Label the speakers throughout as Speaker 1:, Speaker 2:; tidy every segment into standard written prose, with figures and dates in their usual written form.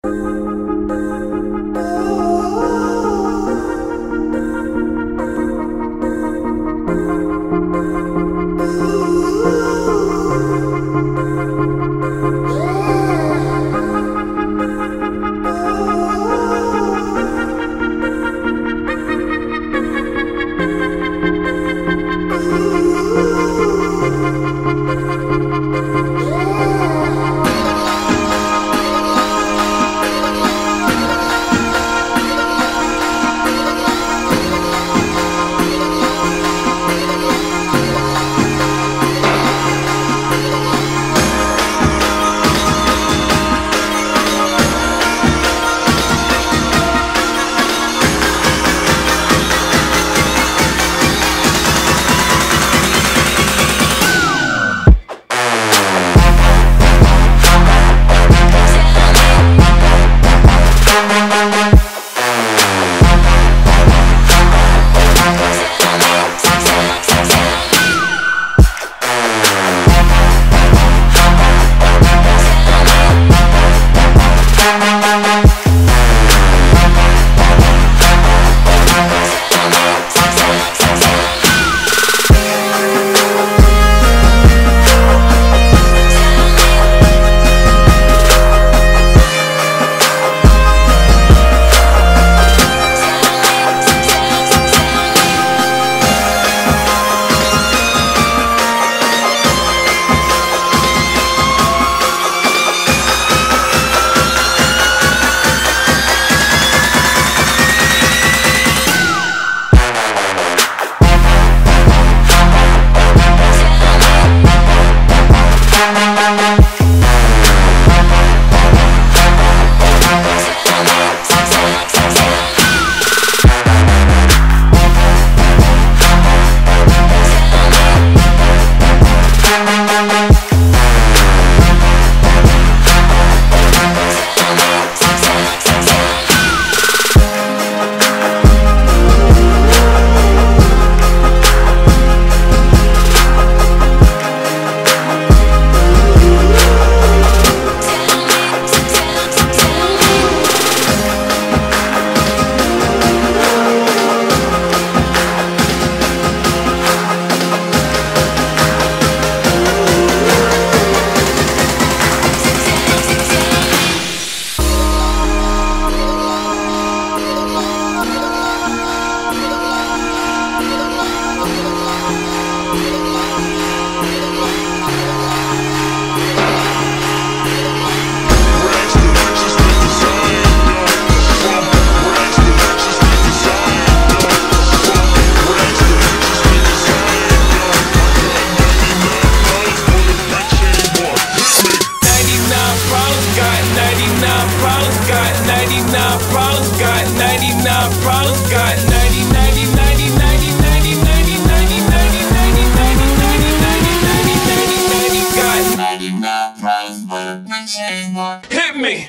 Speaker 1: Hit me!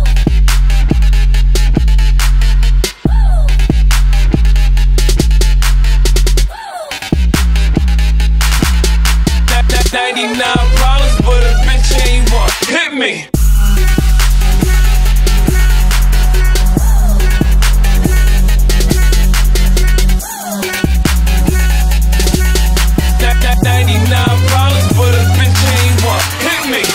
Speaker 1: 99 problems, but a bitch ain't one. Hit me! 99 problems, but a bitch ain't one. Hit me!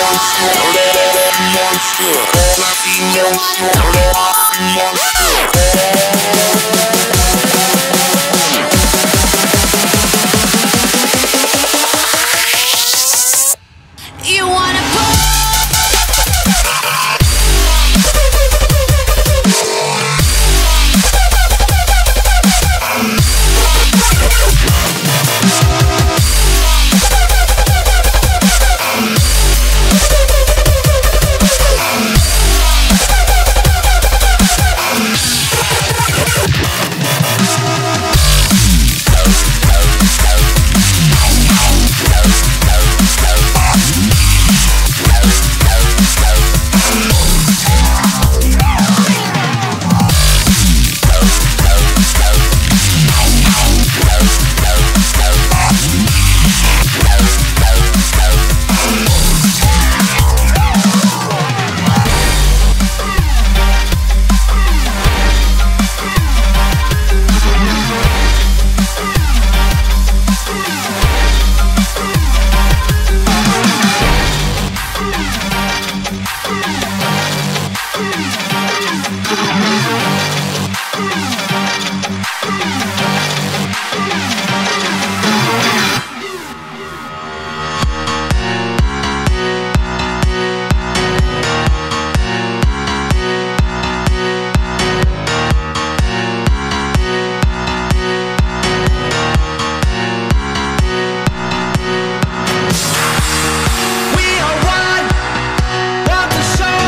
Speaker 2: You wanna show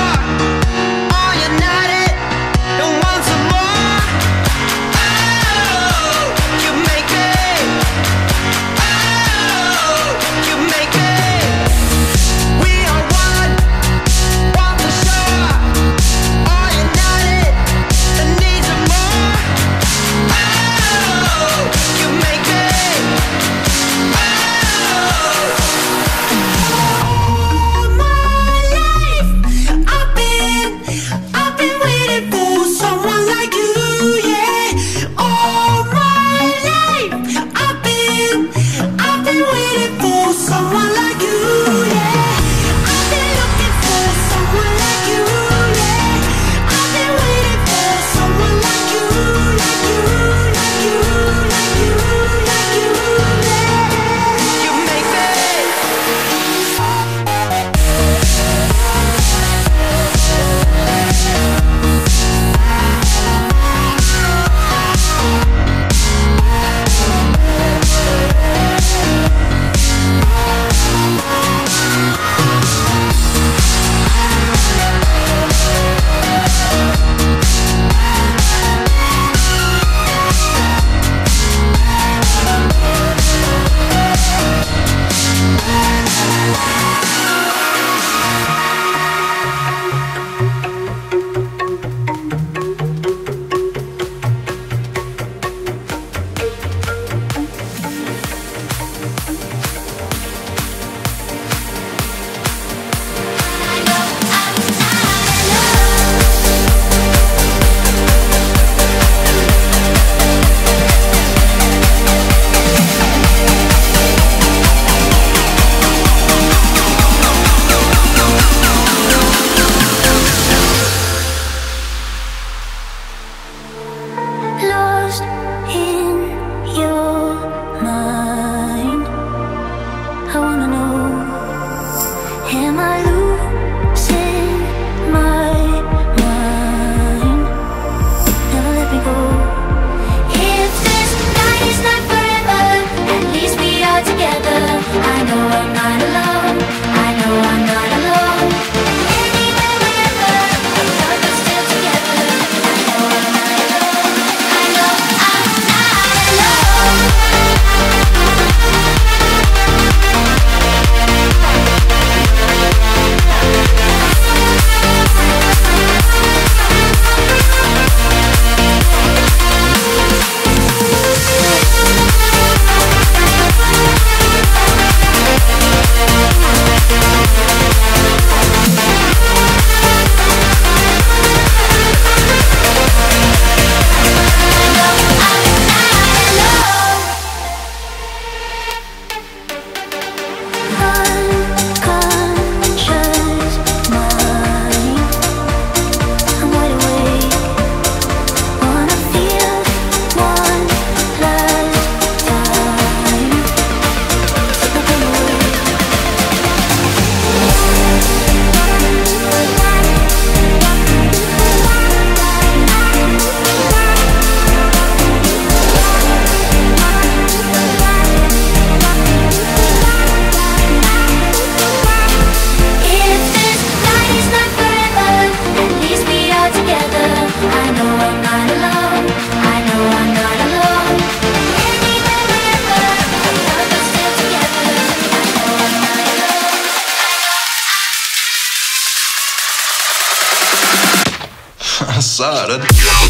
Speaker 3: Assad.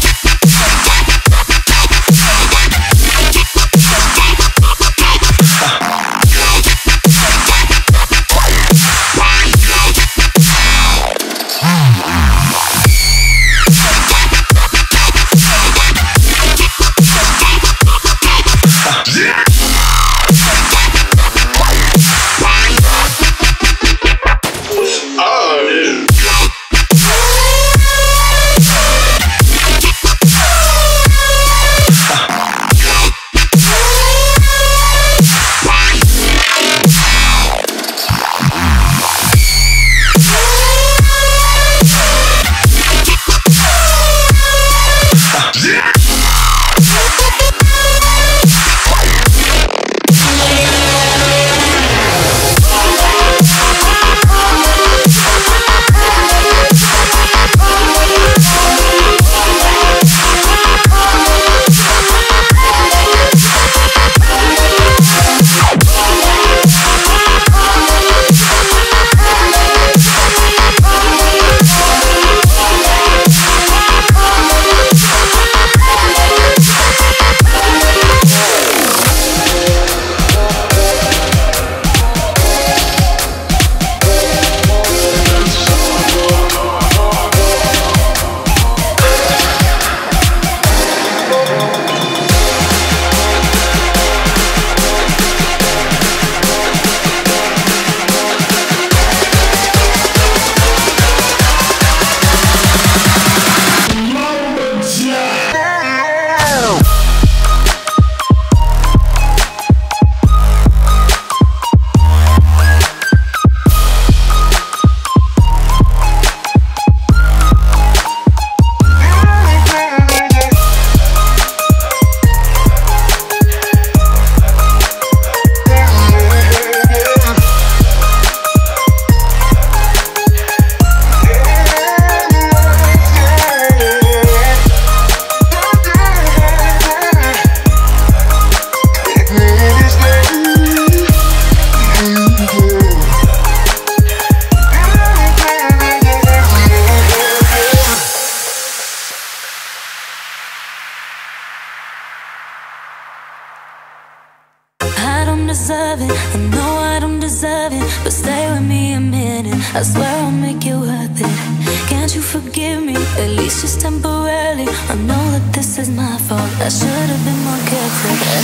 Speaker 2: Deserve it, I know I don't deserve it, but stay with me a minute, I swear I'll make it worth it. Can't you forgive me, at least just temporarily? I know that this is my fault, I should have been more careful. And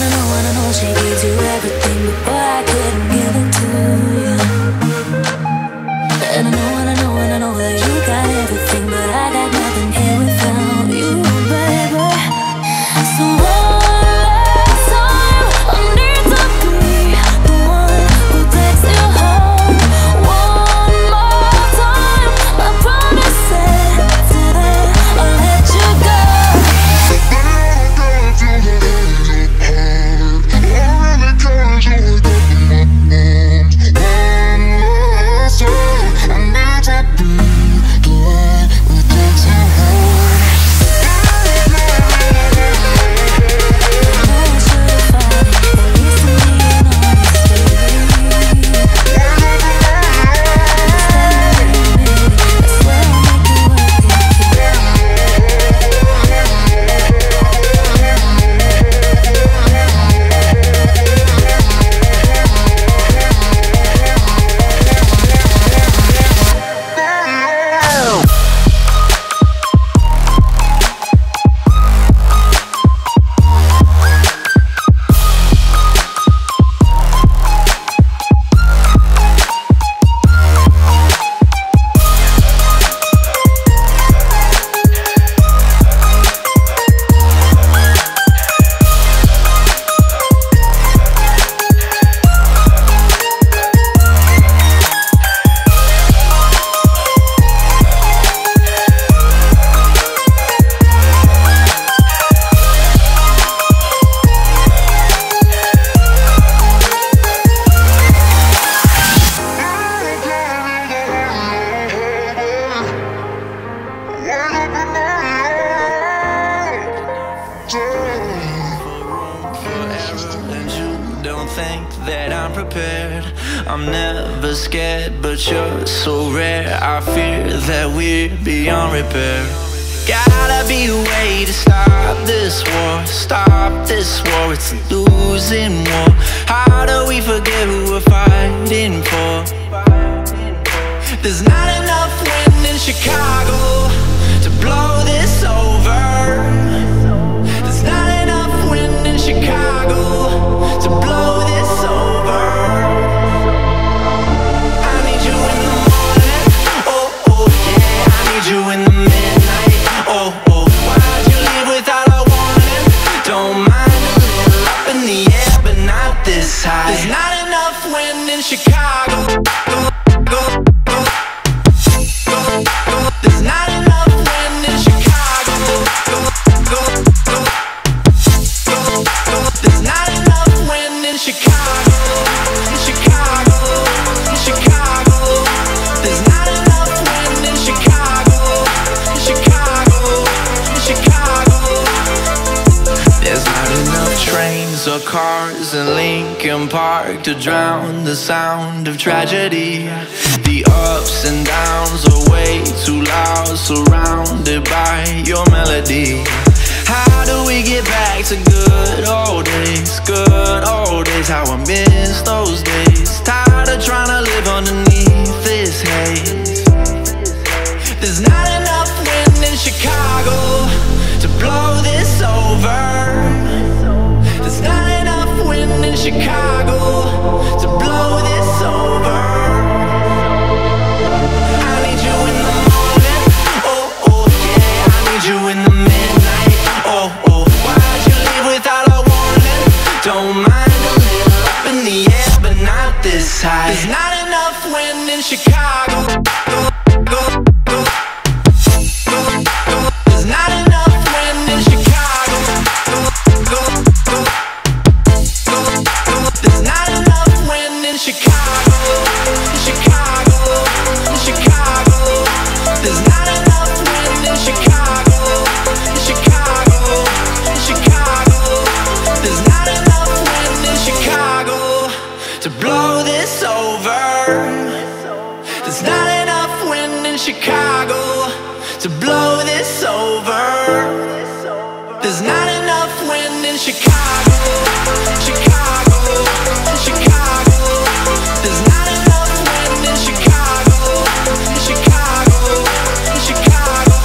Speaker 2: I know she gives you everything, but boy, I couldn't give it to you. And I know that you got everything, but I got nothing here without you, baby. So
Speaker 1: think that I'm prepared. I'm never scared, but you're so rare. I fear that we're beyond repair.
Speaker 3: Gotta be a way to stop this war. Stop this war, it's a losing war. How do we forget who we're fighting for? There's not enough wind in Chicago to blow this over. There's not enough wind in Chicago to blow this over. I need you in the morning, oh, oh, yeah. I need you in the midnight, oh, oh. Why'd you leave without a warning? Don't mind a little up in the air, but not this high. There's not enough wind in Chicago. There's not enough wind in Chicago. There's not enough wind in Chicago. In Chicago, in Chicago. There's not enough wind in Chicago. In Chicago, in Chicago. There's not enough trains or cars in Lincoln Park to drown the sound of tragedy. The ups and downs are way too loud, surrounded by your melody. How do we get back to good old days? Good old days, how I miss those days. Tired of trying to live underneath this haze. There's not enough wind in Chicago to blow this over. There's not enough wind in Chicago to blow this over. You in the midnight, oh, oh. Why'd you leave without a warning? Don't mind a little up in the air, but not this high. There's not enough wind in Chicago. There's not enough wind in Chicago. There's not enough wind in Chicago. In Chicago, in Chicago. There's not enough wind in Chicago. To blow this over. There's not enough wind in Chicago to blow this over. There's not enough wind in Chicago. Chicago, Chicago. There's not enough wind in Chicago. Chicago, Chicago.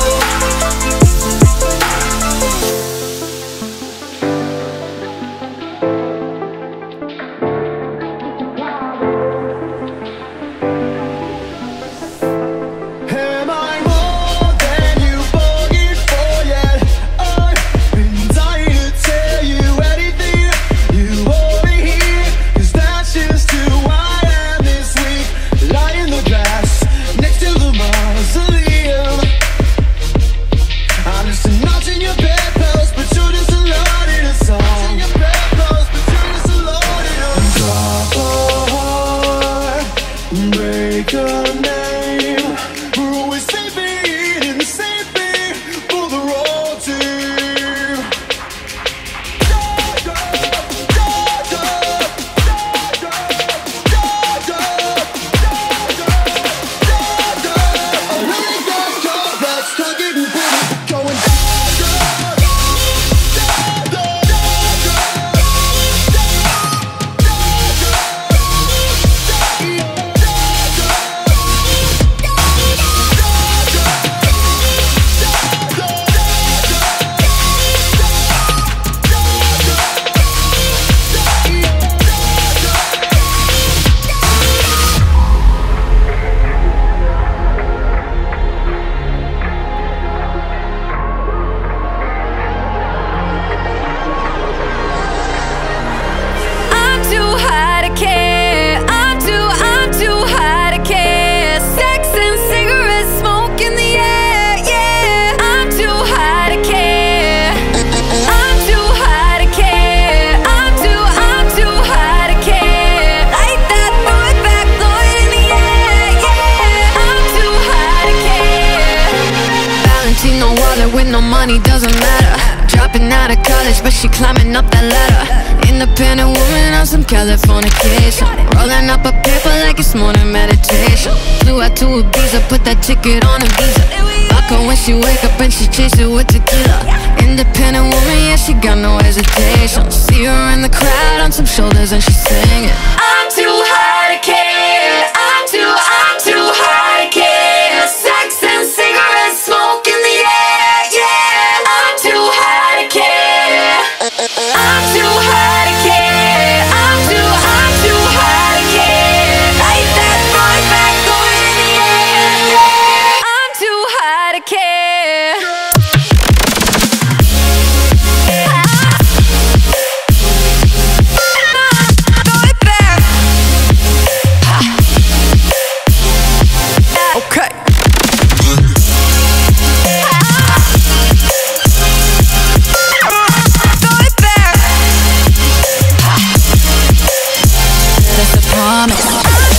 Speaker 2: money doesn't matter. Dropping out of college, but she climbing up that ladder. Independent woman on some Californication, rolling up a paper like it's morning meditation. Flew out to Ibiza, put that ticket on a visa. Fuck
Speaker 4: vodka when she wake up and she chase it with tequila. Independent woman, yeah, she got no hesitation. See her in the crowd on some shoulders and she's singing.
Speaker 2: I'm too high to care. I'm too high to care. Sex and cigarettes, smoke in the air, yeah. I'm too high to care. I'm too high to care. I'm too high to care. Light that boy back going in the air, yeah. I'm too high to care.
Speaker 4: Okay. That's a promise.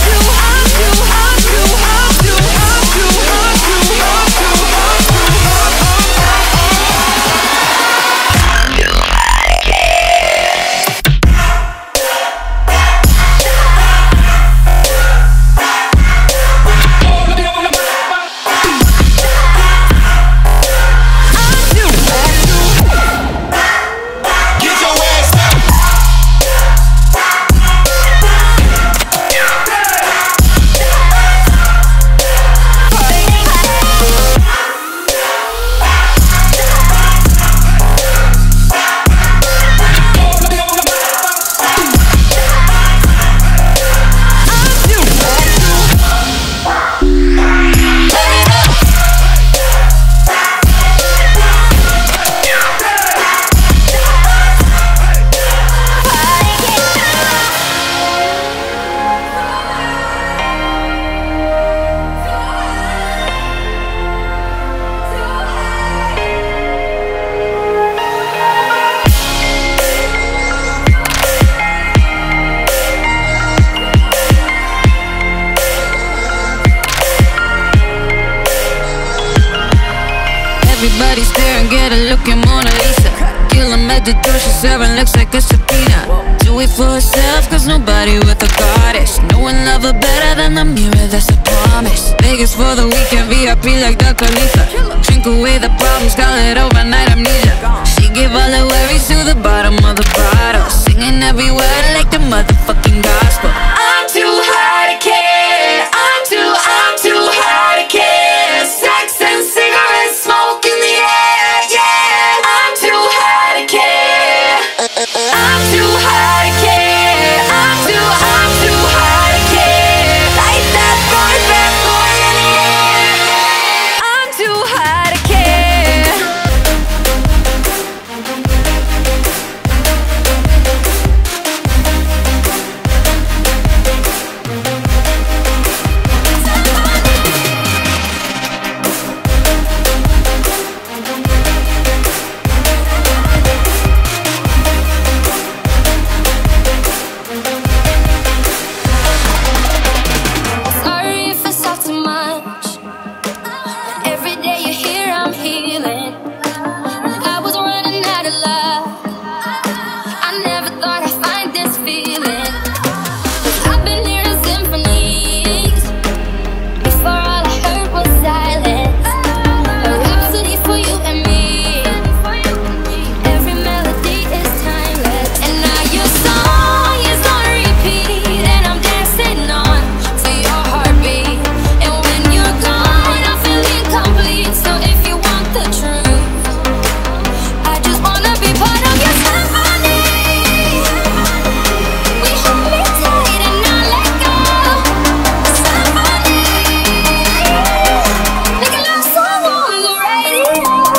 Speaker 4: Everybody stare and get a look at Mona Lisa. Kill him at the door, she's serving, looks like a subpoena. Do it for herself, cause nobody with a goddess. No one love her better than the mirror, that's a promise. Vegas for the weekend, VIP like the Khalifa. Drink away the problems, call it overnight amnesia. She give all her worries to the bottom of the bottle, singing every word like the motherfucking gospel.
Speaker 2: I'm too high to care. I'm too high to care. Sex and cigarettes, smoke in the air, yeah. I'm too high to care. I'm too high to care. I'm too high to care. Light that boy back going in the air. I'm too high to care. Sorry if I talk too much. Every day you're here, I'm healing. I was running out of love. I never thought I'd find this feeling. 'Cause I've been hearing symphonies. Before all I heard was silence. A rhapsody for you and me. Every melody is timeless. And now your song is on repeat. And I'm dancing on to your heartbeat. And when you're gone, I feel incomplete. So if you want the truth, I just wanna be part of your symphony. We hold me tight and not let go. Symphony, like a love song on the radio.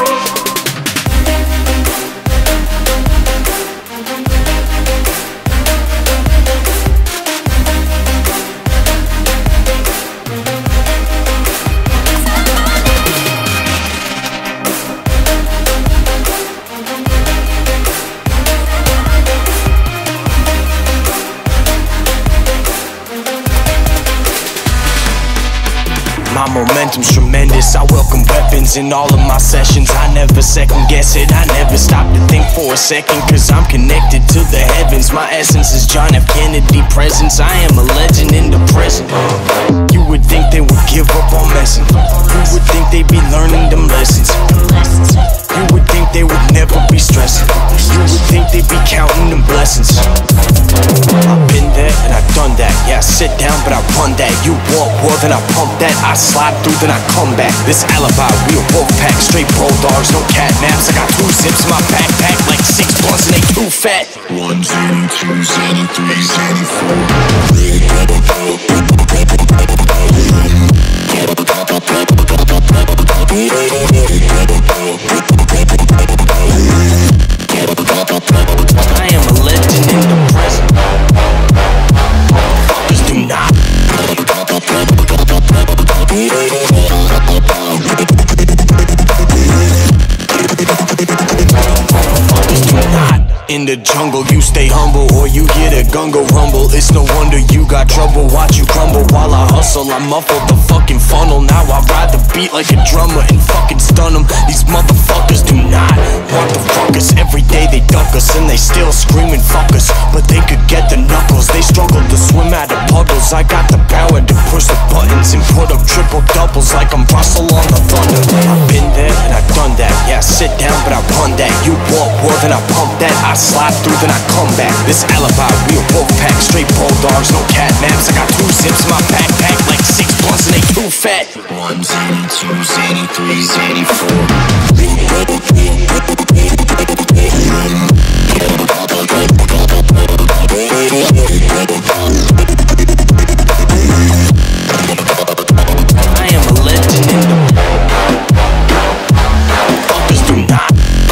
Speaker 3: My momentum's tremendous, I welcome weapons in all of my sessions. I never second guess it, I never stop to think for a second. Cause I'm connected to the heavens, my essence is John F. Kennedy presence. I am a legend in the present. You would think they would give up on messing. Who would think they'd be learning them I sit down, but I run that. You walk well, then I pump that. I slide through, then I come back. This alibi, we a wolf pack. Straight bulldogs, no cat naps. I got 2 zips in my backpack, like 6 blunts and they too fat.
Speaker 5: 1 zany, 2 zany, 3 zany, 4.
Speaker 3: I am a legend in the present. Motherfuckers do not. Motherfuckers do not. In the jungle, you stay humble, or you get a gun go rumble. It's no wonder you got trouble. Watch you crumble while I hustle. I muffle the fucking funnel. Now I ride the beat like a drummer and fucking stun them. These motherfuckers do not want the ruckus. Every day they duck us and they still screaming fuck us. But they could get the knuckles. They struggle to swim out of puddles. I got the power to push the buttons and put up triple doubles like I'm Russell on the Thunder. I've been there and I've done that. Yeah, I sit down but I run that. You walk well then I pump that. I slide through then I come back. This alibi, we a wolf pack. Straight bulldogs, no cat naps. I got 2 zips in my backpack, like 6 blunts and they too fat.
Speaker 5: 1 zany, 2 zany, 3 zany, 4.
Speaker 3: I am a legend in the fuckers do not.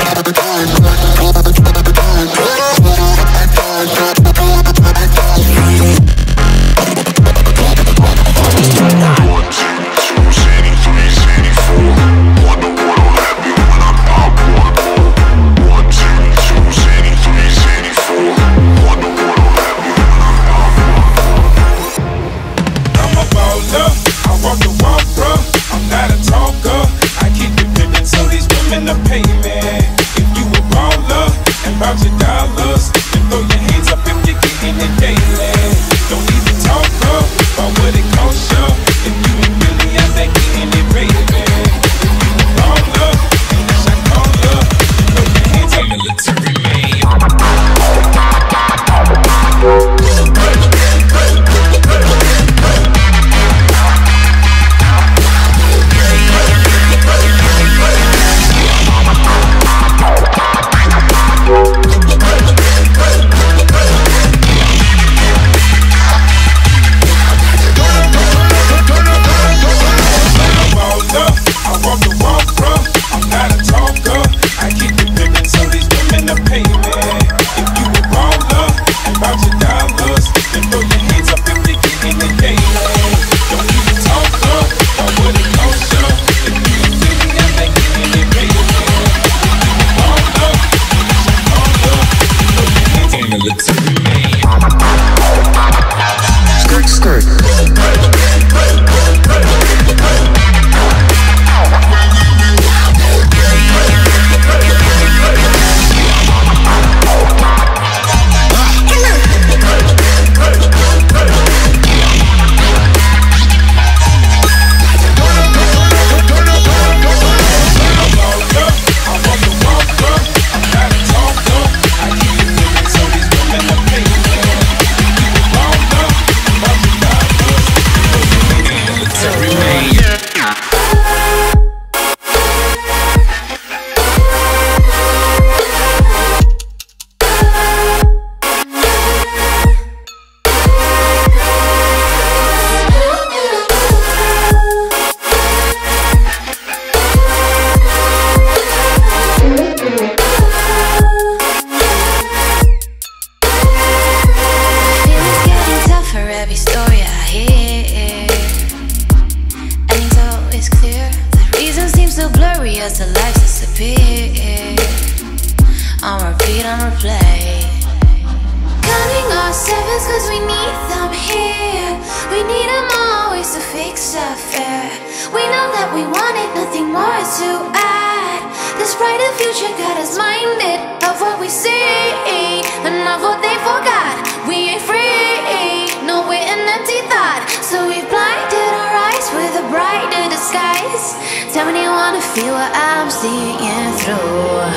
Speaker 2: Tell me you wanna feel what I'm seeing through.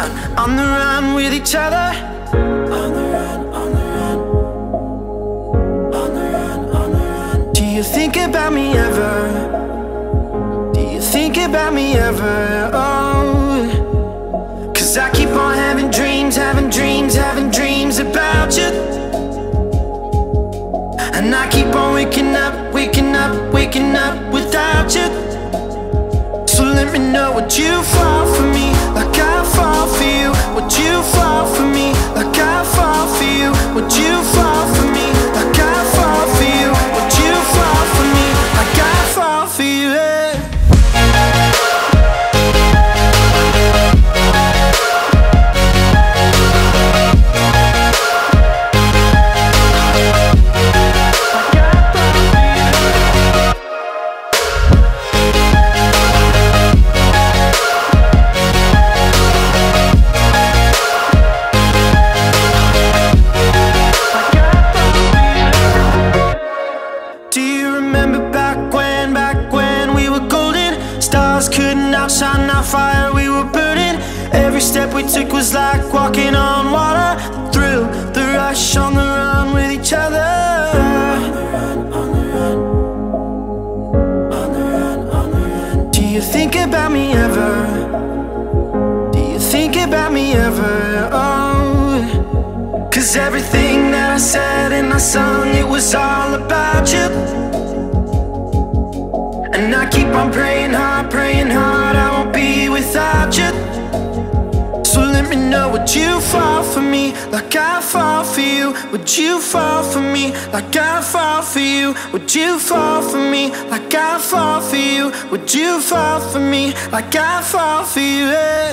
Speaker 3: out on the run with each other. On the run, on the run, on the run, on the run. Do you think about me ever? Do you think about me ever? Oh, 'cause I keep on having dreams, having dreams, having dreams about you. And I keep on waking up, waking up, waking up without you. So let me know, would you fall for me like I fall for you? Would you fall for me like I fall for you? Would you fall for me like I fall for you? Would you fall for me like I fall for you? Yeah. Outshine our fire, we were burning. Every step we took was like walking on water. The thrill, the rush, on the run with each other. On the run, on the run, on the run, on the run. Do you think about me ever? Do you think about me ever? Oh, 'cause everything that I said and I sung, it was all about you. And I keep on praying hard, I won't be without you. So let me know, would you fall for me like I fall for you? Would you fall for me like I fall for you? Would you fall for me like I fall for you? Would you fall for me like I fall for you? Yeah.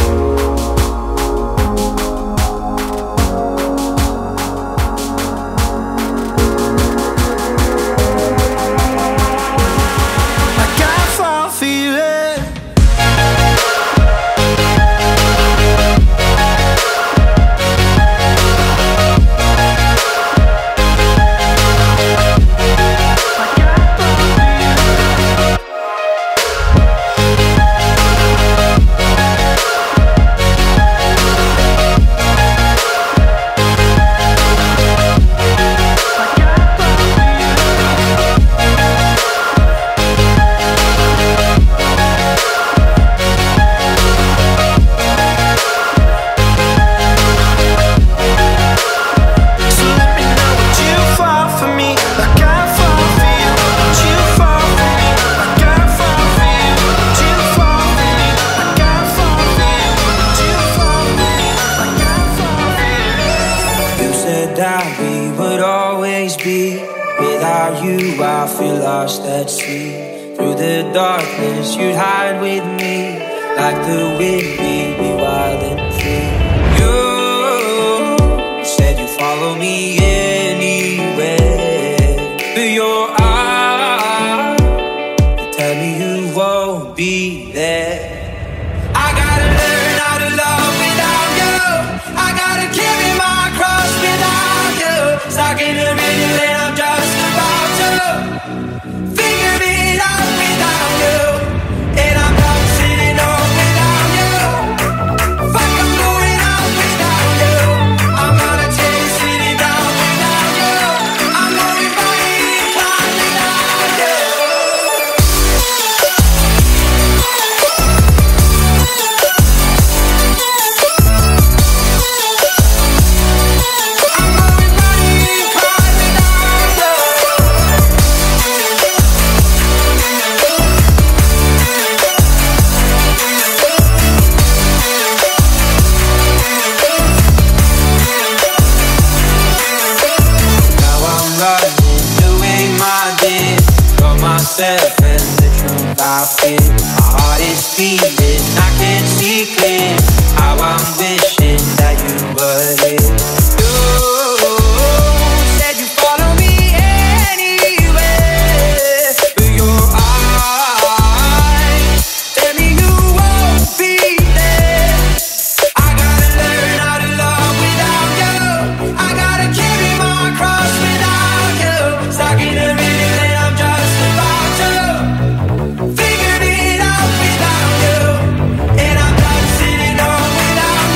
Speaker 6: I feel lost at sea. Through the darkness you'd hide with me. Like the wind, we'd be wild and free. You said you'd follow me anywhere. Through your eyes, you tell me you won't be there. I gotta learn how to love without you. I gotta carry my cross without you. Stuck in a middle and I'm just about to figure it out without you. And I'm done sitting home without you. Fuck, I'm going out without you. I'm gonna chase sitting down without you. I'm going by incline without you. And the truth I feel, my heart is beating, I can't see clear. How I'm wishing that you were here. You said you follow me anywhere. But your eyes tell me you won't be there. I gotta learn how to love without you. I gotta carry my cross without you. Stuck in a middle and I'm just about to figured it out without you. And I'm done sitting home without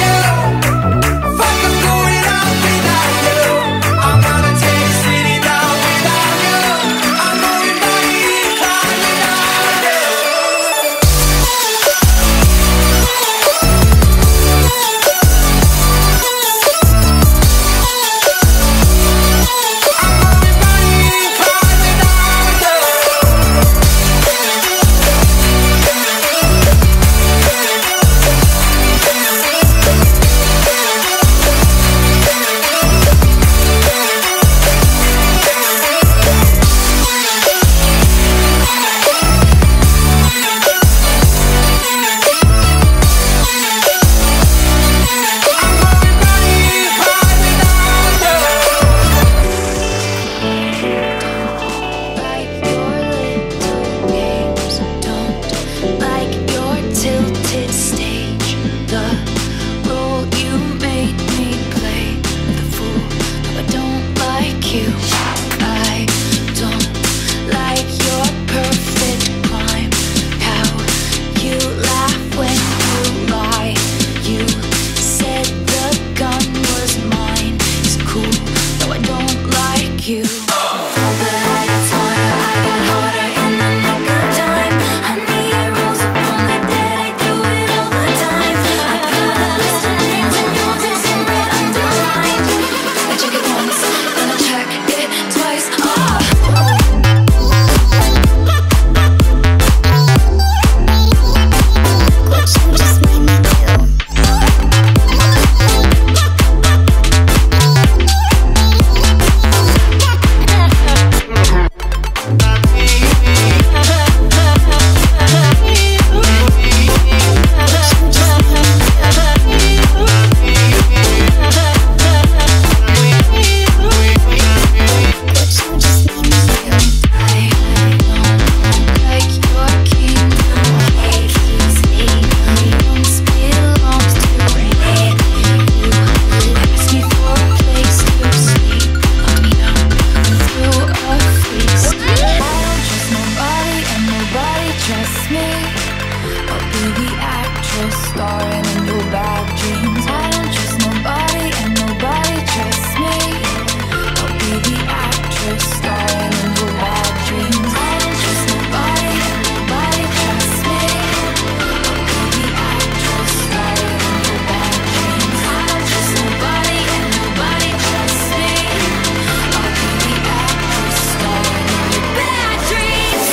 Speaker 2: trust me? I'll be the actress starring in your bad dreams. I don't trust nobody and nobody trusts me. I'll be the actress starring in your bad dreams. I don't trust nobody and nobody trusts me. I'll be the actress starring in your bad dreams. I don't trust nobody and nobody trusts me. I'll be the actress starring in your bad dreams.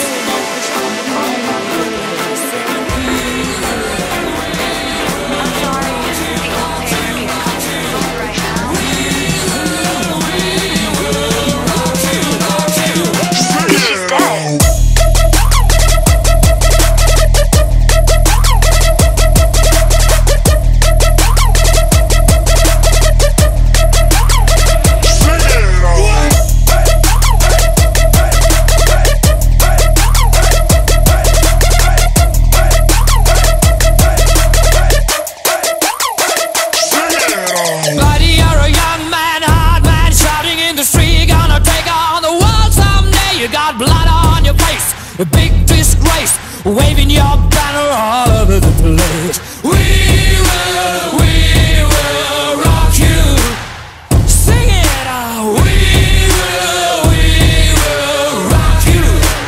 Speaker 2: I'm sorry, right now. She's dead.
Speaker 3: Buddy, you're a young man, hard man, shouting in the street. Gonna take on the world someday. You got blood on your face, a big disgrace, waving your banner all over the place. We will rock you. Sing it out. We will rock you.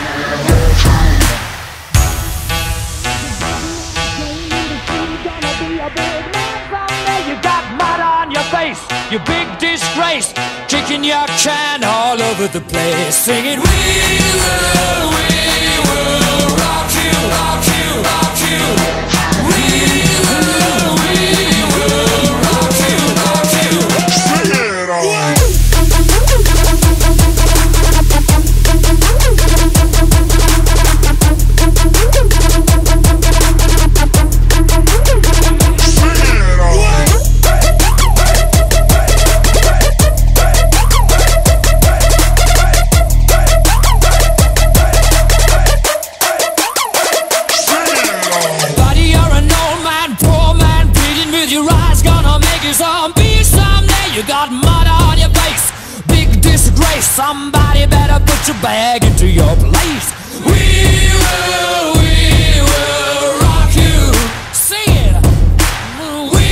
Speaker 3: You got mud on your face, you big disgrace, kicking your can all over the place, singing we will rock you, rock you, rock you. We will rock you, rock you. Sing it on. Buddy, you're an old man, poor man, pleading with your eyes, gonna make you zombie someday. You got mud on your face, big disgrace, somebody better put your bag into your place. We will rock you. Sing it. We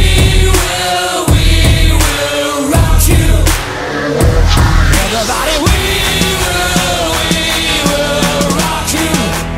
Speaker 3: will rock you. Everybody, we will rock you.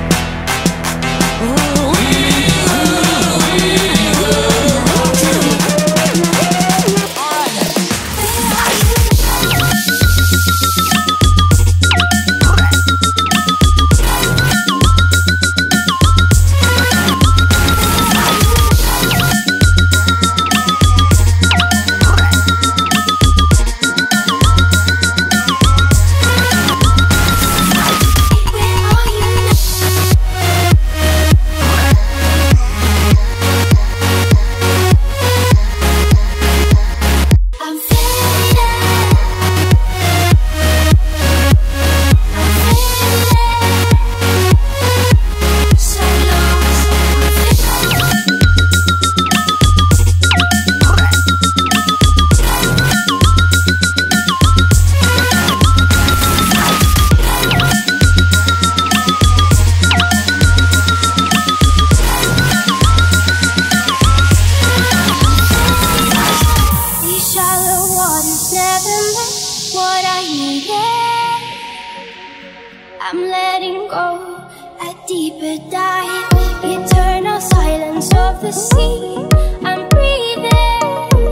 Speaker 2: I'm letting go a deeper dive, eternal silence of the sea. I'm breathing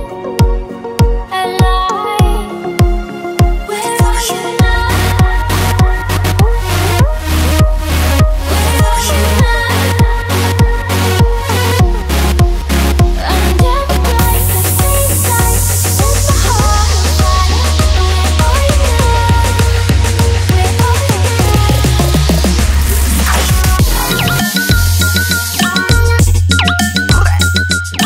Speaker 2: alive. Where are you now? Where are you now? I'm dead like the same side, with my heart on fire. Where are you now? Where are you now?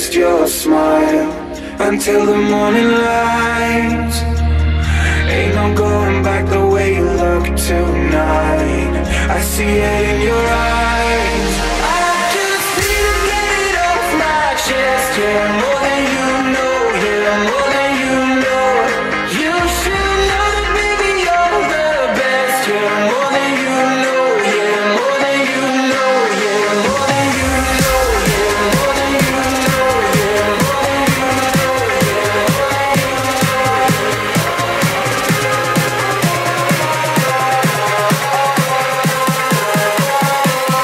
Speaker 6: just your smile until the morning light. Ain't no going back the way you look tonight. I see it in your eyes. I just need to get it off my chest. Yeah, more than you know. Yeah, more than you know. You should know that baby you're the best. Yeah, more than you know. Yeah, more than you know. Yeah, more than you know. Yeah, more than you know. Yeah, more than you know. Yeah, more than you know.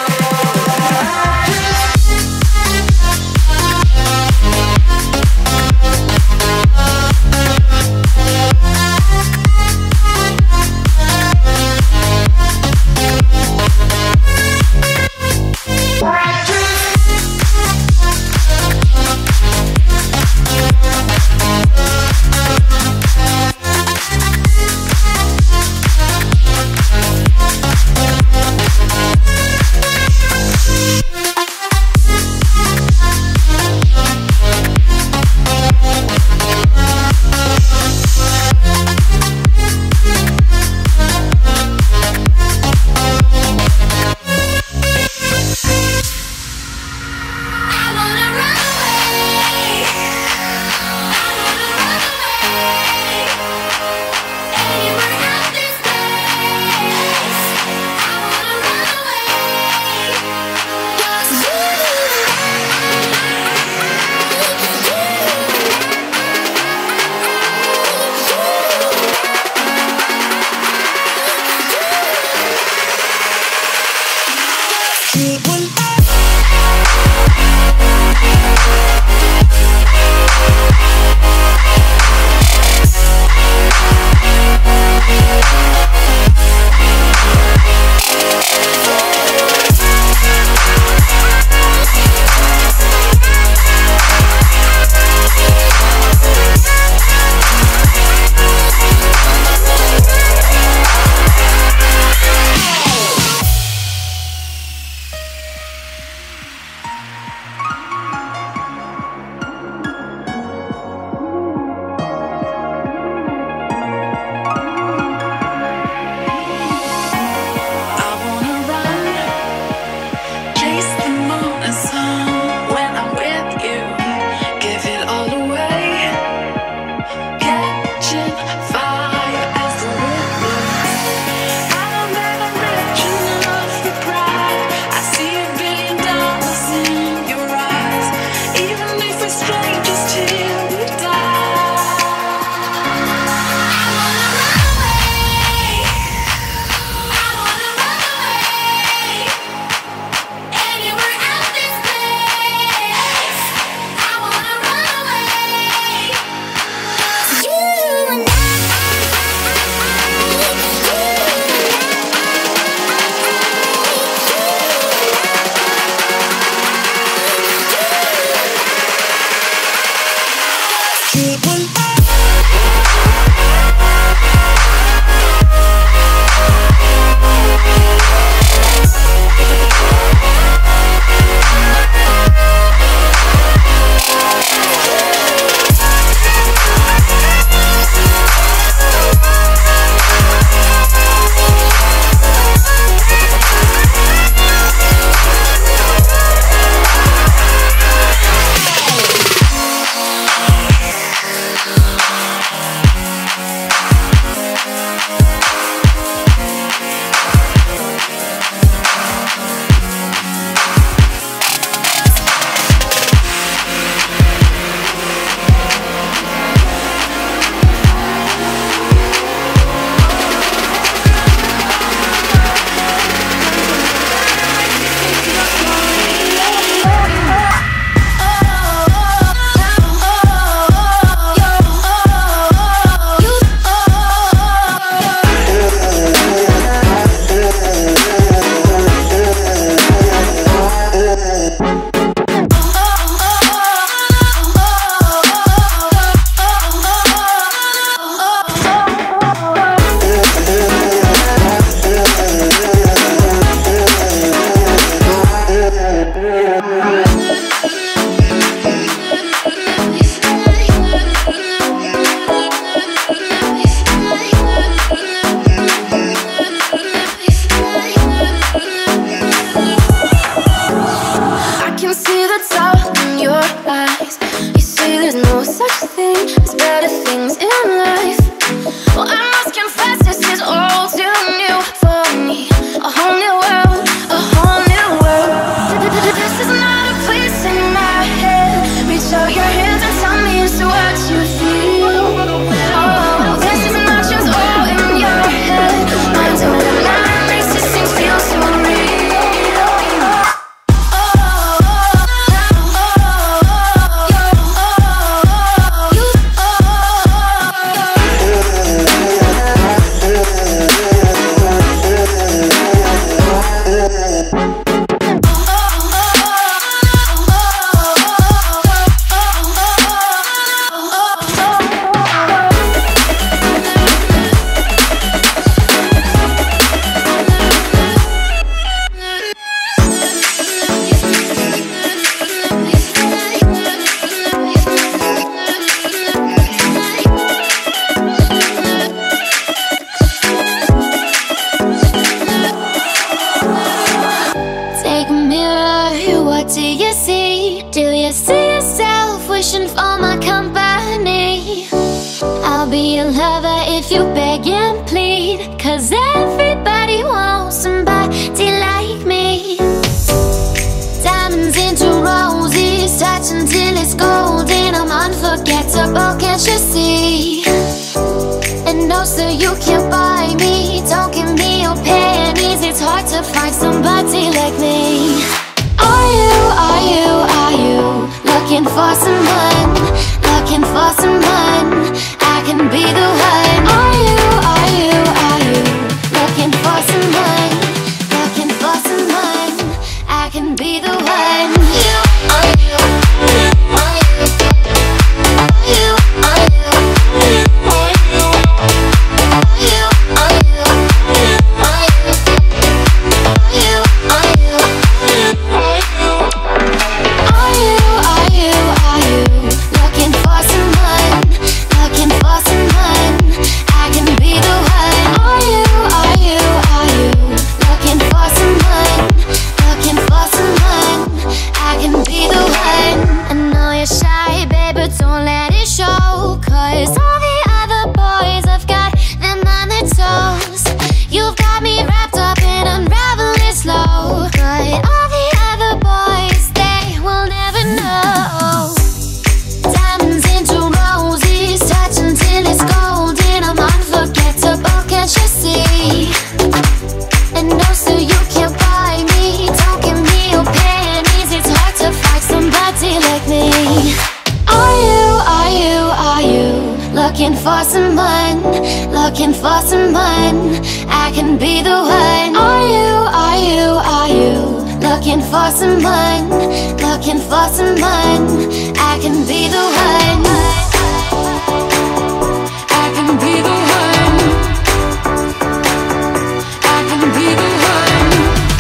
Speaker 2: what do you see? Do you see yourself wishing for my company? I'll be your lover if you beg and plead, 'cause everybody wants somebody like me. Diamonds into roses, touch until it's golden. I'm unforgettable, can't you see? And no, sir, you can't buy me. Don't give me your pennies. It's hard to find somebody like me. Are you looking for someone? Looking for someone? I can be the one. Are you looking for someone? Looking for someone? I can be the one. Looking for someone, looking for someone, I can be the one. Are you looking for someone, looking for someone, I can be the one. I can be the one. I can be the one.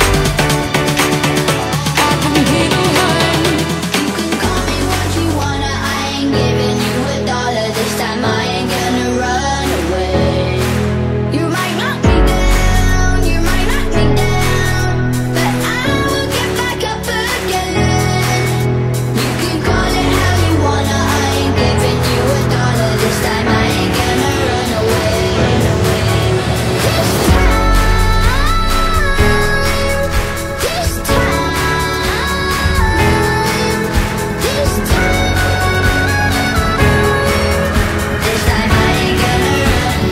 Speaker 2: I can be the one.
Speaker 7: You can call me what you wanna, I ain't giving you a dollar this time. I ain't gonna run away. You might knock me down, you might knock me down, but I will get back up again. You can call it how you wanna, I ain't giving you a dollar this time. I ain't gonna run away. This time, this time, this time, this time I ain't gonna run.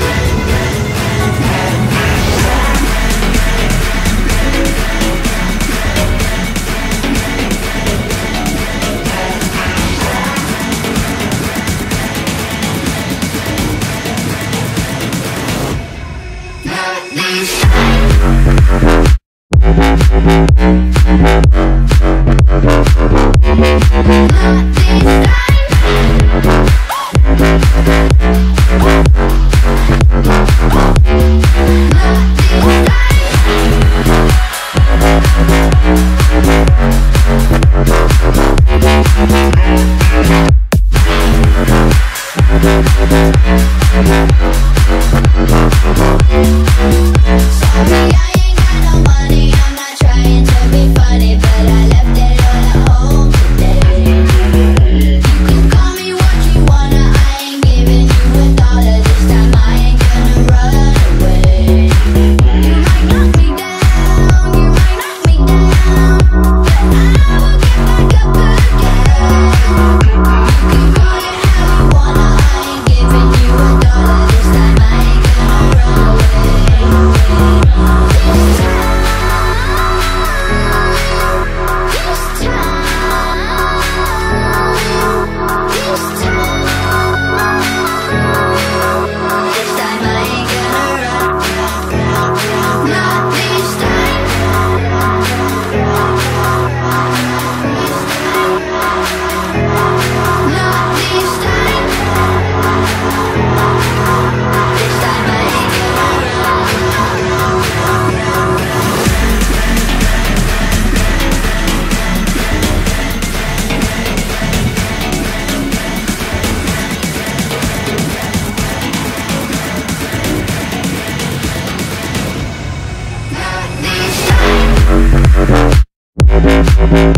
Speaker 7: Not this time. Not this Sorry, I ain't got no money. I'm not trying to be funny, but I left it all at home today. You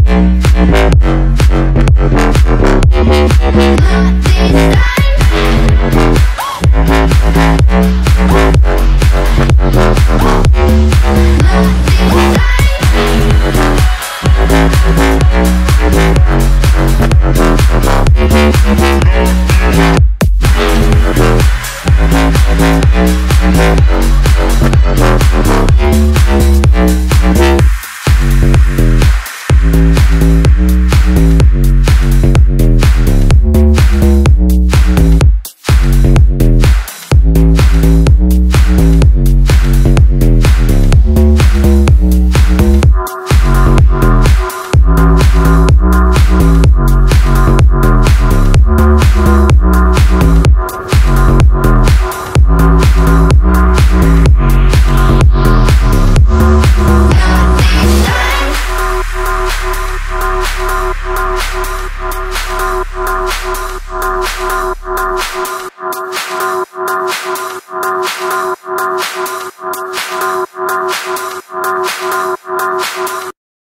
Speaker 2: Chicago.